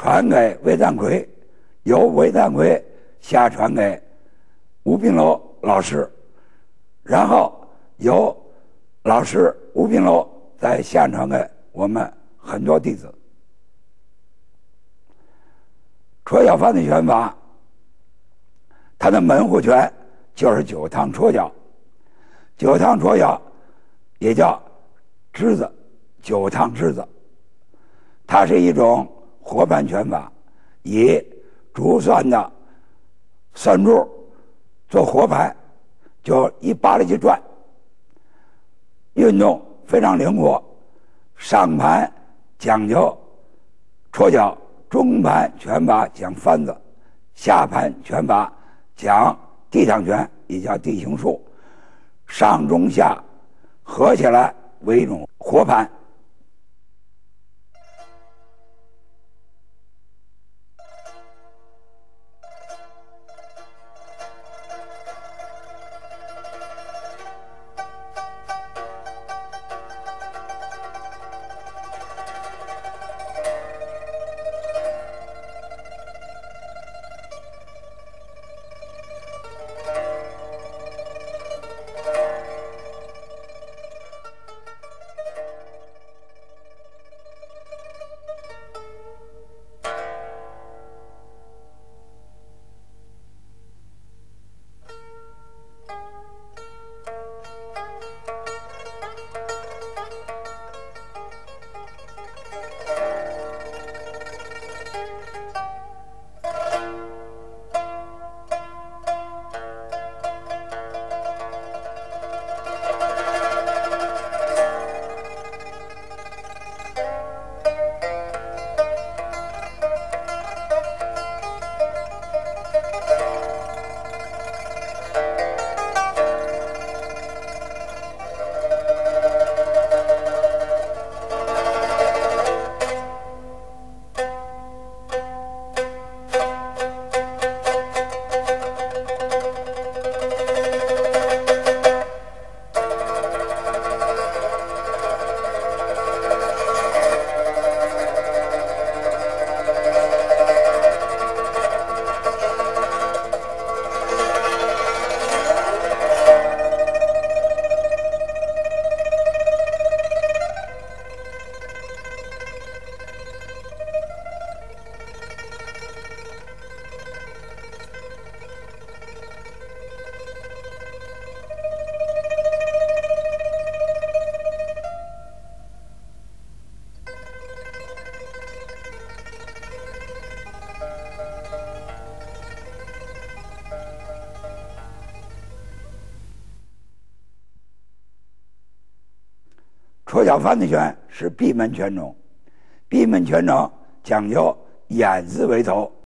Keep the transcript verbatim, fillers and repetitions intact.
传给魏赞奎，由魏赞奎下传给吴彬楼老师，然后由老师吴彬楼再下传给我们很多弟子。戳脚犯罪拳法，它的门户拳就是九趟戳脚，九趟戳脚也叫枝子，九趟枝子，它是一种活盘拳法，以竹算的算柱做活盘，就一扒拉去转，运动非常灵活。上盘讲究戳脚，中盘拳法讲翻子，下盘拳法讲地躺拳，也叫地形术，上中下合起来为一种活盘。戳脚犯罪拳是闭门拳种，闭门拳种讲究眼字为头，